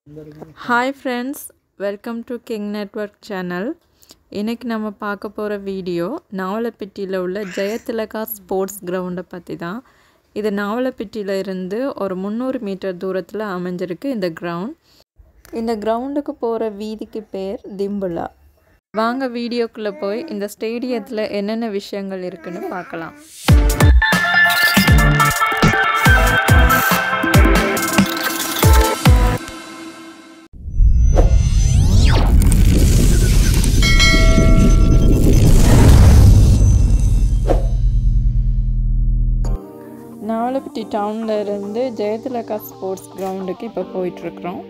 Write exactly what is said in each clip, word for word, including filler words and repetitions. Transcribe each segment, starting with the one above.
Hi friends, welcome to King Network channel. இன்னைக்கு நம்ம பார்க்க போற வீடியோ நாவலப்பிட்டியில உள்ள ஜெயதிலகா ஸ்போர்ட்ஸ் கிரவுண்ட பத்தி தான். இது நாவலப்பிட்டியில இருந்து ஒரு முந்நூறு மீட்டர் தூரத்துல அமைஞ்சிருக்கு இந்த கிரவுண்ட். இந்த கிரவுண்டுக்கு போற வீதிக்கு பேர் திம்புலா. வாங்க வீடியோக்குள்ள போய் இந்த ஸ்டேடியத்துல என்னென்ன விஷயங்கள் இருக்குன்னு பார்க்கலாம். நாவலப்பிட்டி டவுன்ல இருந்து ஜெயதிலகா ஸ்போர்ட்ஸ் கிரவுண்டுக்கு இப்போ போயிட்டு இருக்கிறோம்.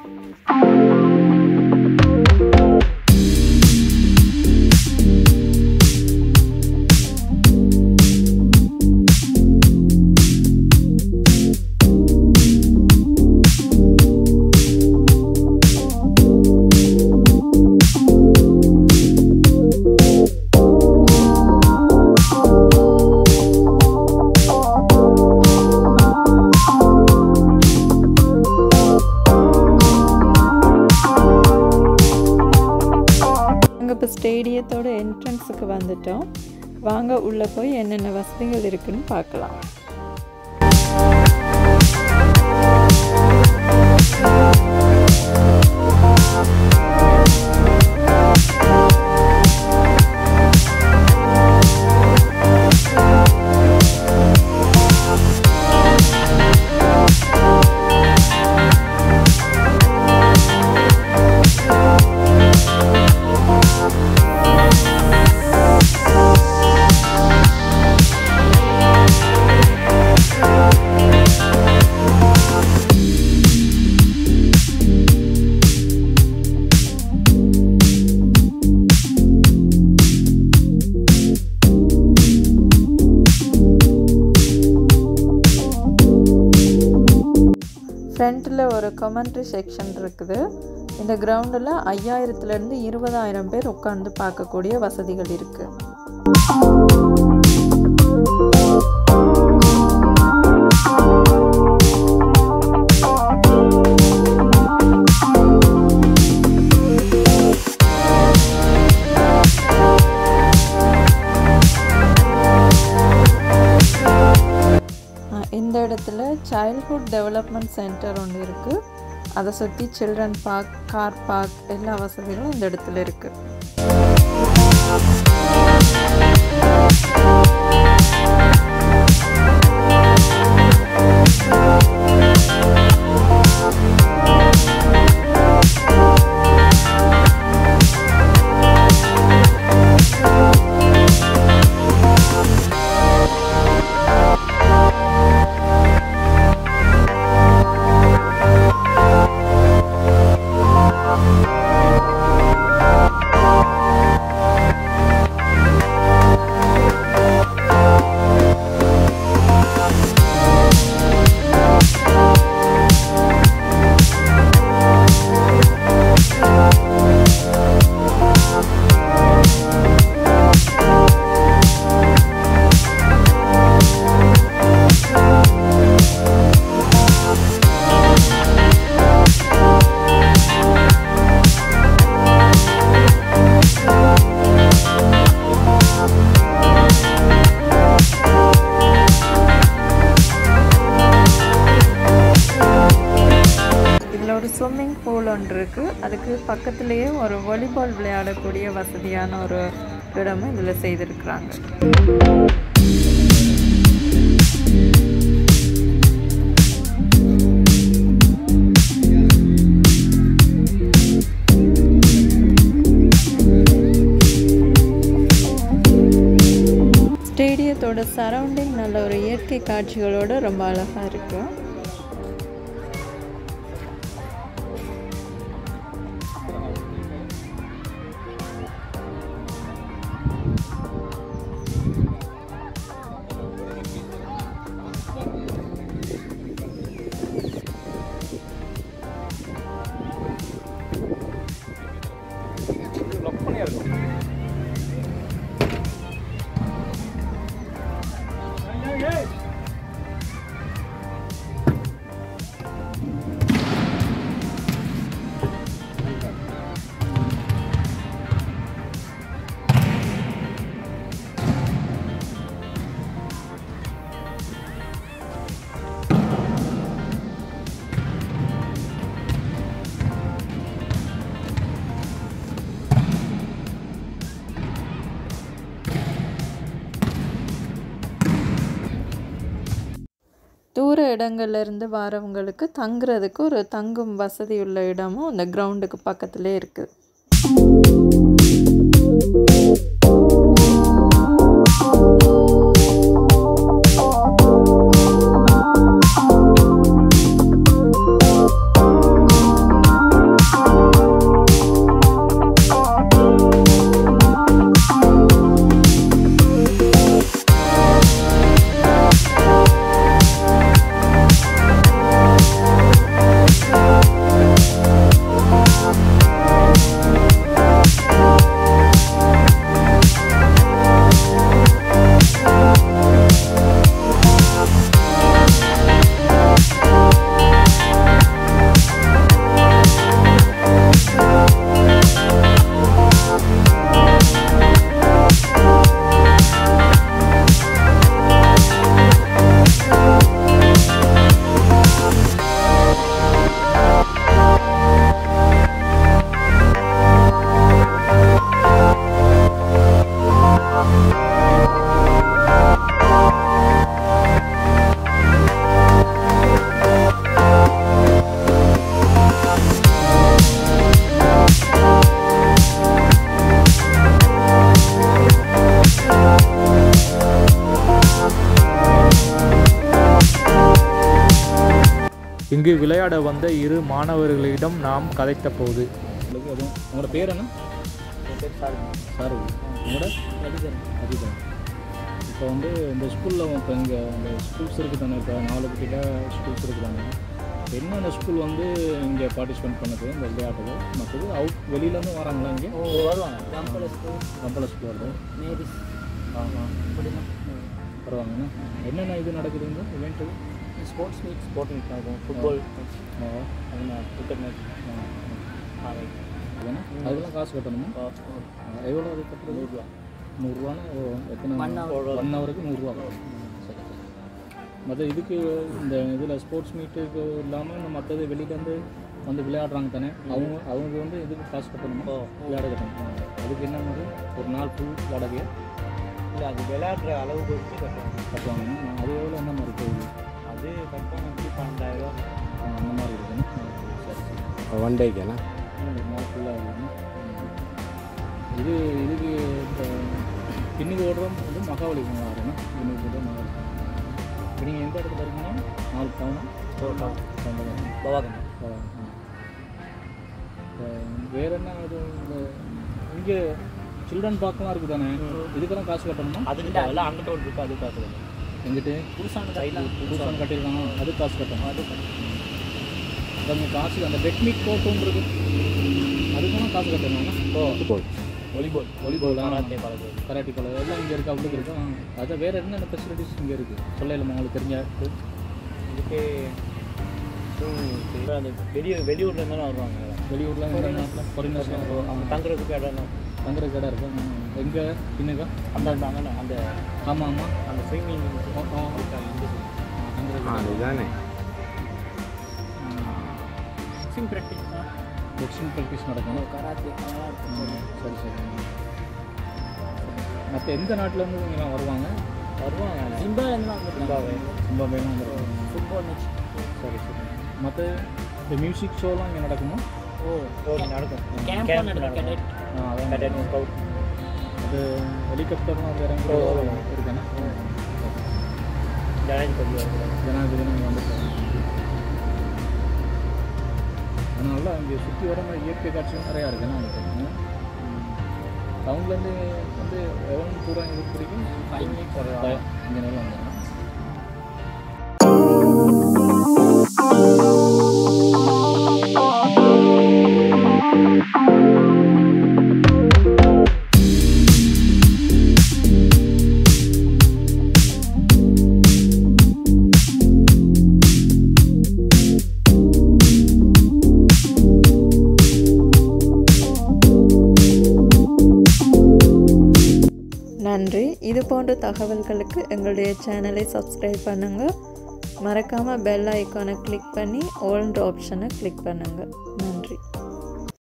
இப்போ ஸ்டேடியத்தோட என்ட்ரன்ஸுக்கு வந்துட்டோம். வாங்க உள்ள போய் என்னென்ன வசதிகள் இருக்குன்னு பார்க்கலாம். ஃப்ரண்ட்டில் ஒரு கமெண்ட்ரி செக்ஷன் இருக்குது. இந்த கிரவுண்டில் ஐயாயிரத்துலேருந்து இருபதாயிரம் பேர் உட்காந்து பார்க்கக்கூடிய வசதிகள் இருக்குது. இந்த இடத்துல சைல்ட்ஹுட் டெவலப்மெண்ட் சென்டர் ஒன்று இருக்குது. அதை சுற்றி சில்ட்ரன் பார்க், கார் பார்க் எல்லா வசதிகளும் இந்த இடத்துல இருக்குது. ஒரு ஸ்விம்மிங் பூல் ஒன்று இருக்குது. அதுக்கு பக்கத்துலேயே ஒரு வாலிபால் விளையாடக்கூடிய வசதியான ஒரு இடமும் இதில் செய்திருக்கிறாங்க. ஸ்டேடியத்தோட சரௌண்டிங் நல்ல ஒரு இயற்கை காட்சிகளோடு ரொம்ப அழகாக இருக்குது. இடங்கள்ல இருந்து வரவங்களுக்கு தங்குறதுக்கு ஒரு தங்கும் வசதி உள்ள இடமும் இந்த கிரவுண்டுக்கு பக்கத்திலே இருக்குது. இங்கு விளையாட வந்த இரு மாணவர்களிடம் நாம் கதைத்த போது உங்களோட பேர் என்ன? சார் சார் உங்களோட அதிகாரம் அதிகாரம் இப்போ வந்து இந்த ஸ்கூலில் இப்போ இங்கே இந்த ஸ்கூல்ஸ் இருக்குது தானே, இப்போ நாவலப்பிட்டியில் ஸ்கூல்ஸ் இருக்குது தானே, என்னென்ன ஸ்கூல் வந்து இங்கே பார்ட்டிசிபேட் பண்ணுது இந்த விளையாட்டுகள்? மற்றது அவுட் வெளியிலேருந்து வராங்களா இங்கே? வருவாங்க. கம்பள ஸ்கூல் கம்பள ஸ்கூல் வருது. நேரிஸ் ஆஹா வருவாங்கண்ணா. என்னென்ன இது நடக்குதுங்க event? Sports meet sport meet ஆகும். ஃபுட்பால் கிரிக்கெட் மேட்ச் அதுனா அதெல்லாம் காசு கட்டணுமா? எவ்வளோ அது கட்டுறது? நூறுரூவா. நூறுரூவானா எத்தனை ஒன் ஹவருக்கு நூறுரூவா. சரி சரி. மற்ற இதுக்கு இந்த இதில் ஸ்போர்ட்ஸ் மீட்டுக்கு இல்லாமல் இந்த மற்றது வெளியிலேருந்து வந்து விளையாடுறாங்க தானே, அவங்க அவங்க வந்து இதுக்கு காசு கட்டணுமா? விளையாட கட்டணும். அதுக்கு என்ன மாதிரி ஒரு நாள் ஃபுல் வாடகை? இல்லை, அது விளையாடுற அளவு பொறுத்து கட்டணும் கட்டுவாங்க. அது எவ்வளோ என்ன மாதிரி போகுது? அது கட்டணும் வந்து பன்னெண்டாயிரம் அந்த மாதிரி இருக்குன்னு. சரி சரி. ஒன் டேக்குண்ணா ஒரு நாள் ஃபுல்லாக இருக்குதுன்னா. இது இதுக்கு இந்த பின்னுக்கு ஓடுறோம் வந்து மகாபலிபுரம் ஆகுதுண்ணா. பின்னுக்கு ஓடுற மகாபலிபுரம். இப்போ நீங்கள் எந்த இடத்துல இருக்கீங்கன்னா நாலு டவுனா டவுன் பவாகண்ணா பவாகண்ணா. வேறு என்ன இது இந்த இங்கே சில்ட்ரன் பார்க்கலாம் இருக்குது தானே, இதுக்கெல்லாம் காசு கட்டணுமா? அதுக்கிட்ட எல்லாம் அங்கிட்ட ஒரு இருக்குது, அது காசு கட்டணும். எங்கிட்ட புதுசான கையில் புதுசான கட்டியிருக்காங்க, அது காசு கட்டணும். அது கொஞ்சம் காசு அந்த பெட் மீட் கோர்ட்டும் இருக்குது, அதுக்கெல்லாம் காசு கட்டணும்னா. ஓ ஃபுட்பால் வாலிபால் வாலிபால் கராத்தே பழகு கராட்டி பழகு எல்லாம் இங்கே இருக்குது. அவ்வளோக்கு இருக்கும். அதை வேறு என்னென்ன ஃபெசிலிட்டிஸ் இங்கே இருக்குது சொல்லலாமா உங்களுக்கு தெரிஞ்ச? இதுக்கு அந்த வெளியூ வெளியூரில் இருந்தாலும் வருவாங்க. வெளியூரில் ஃபாரினர்ஸ்லாம் வருவாங்க. அவங்க தங்குறதுக்கு இடம் தங்குறதுக்கு இடம் இருக்கும். எங்கே பின்னுக்கா அந்த அங்கே அந்த ஆமாம் ஆமாம் அந்த ஸ்விம்மிங் அதுதானே பாக்ஸிங் ப்ராக்டிஸ் பாக்ஸிங் ப்ராக்டிஸ் நடக்கும். கராத்தே சரி சரி. மற்ற எந்த நாட்டிலேருந்து இங்கெல்லாம் வருவாங்க? வருவாங்க ஜிம்பாப்வேலேருந்து ஜிம்பாப்வே ஜிம்பாப்வேலாம் வந்துருவாங்க. ஃபுட்பால் மேட்ச் சரி சரி. மற்ற இந்த மியூசிக் ஷோலாம் இங்கே நடக்குமா? ஓ ஓ நடக்கும். கேம்ப் நடக்கும். ஆ அதான் கேடட் ஸ்கவுட். அது ஹெலிகாப்டர்லாம் வந்து இறங்கி இருக்கானே ஜனாதிபதி ஜனாதிபதி இங்கே வந்துருக்காங்க. அதனால அங்கே சுற்றி வர மாதிரி இயற்கை காட்சியும் நிறையா இருக்குன்னா அவங்க டவுன்லேருந்து வந்து எவ்வளோ தூரம் இது பிடிக்கும்? ஃபைவ் மினிட்ஸ் வர இங்கே நேரம் வந்தாங்க. நன்றி. இது போன்ற தகவல்களுக்கு எங்களுடைய சேனலை சப்ஸ்கிரைப் பண்ணுங்கள். மறக்காமல் பெல் ஐக்கானை கிளிக் பண்ணி ஆல்ன்ற ஆப்ஷனை கிளிக் பண்ணுங்கள். நன்றி.